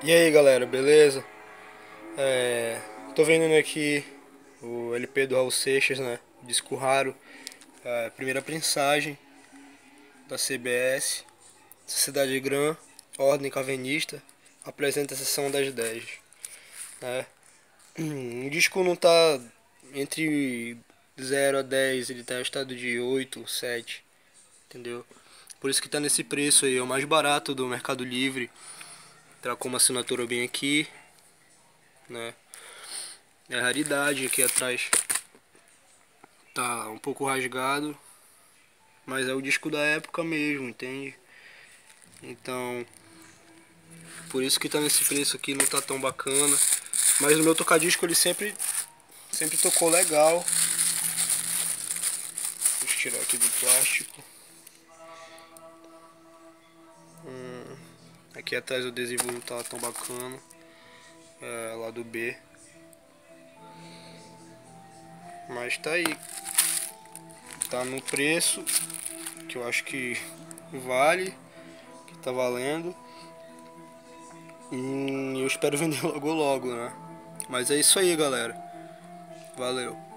E aí galera, beleza? Tô vendendo aqui o LP do Raul Seixas, né? Disco raro, primeira prensagem da CBS, Sociedade Gran, Ordem Calvinista, apresenta a sessão das 10, né? O disco não tá entre 0 a 10, ele tá em estado de 8, 7, entendeu? Por isso que tá nesse preço aí, é o mais barato do Mercado Livre, tá com uma assinatura bem aqui, né? É raridade aqui atrás. Tá um pouco rasgado, mas é o disco da época mesmo, entende? Então, por isso que tá nesse preço aqui, não tá tão bacana. Mas o meu tocadisco ele sempre tocou legal. Deixa eu tirar aqui do plástico. Aqui atrás o adesivo não tá tão bacana. Lado B. Mas tá aí. Tá no preço que eu acho que vale, que tá valendo. E eu espero vender logo logo, né? Mas é isso aí, galera. Valeu.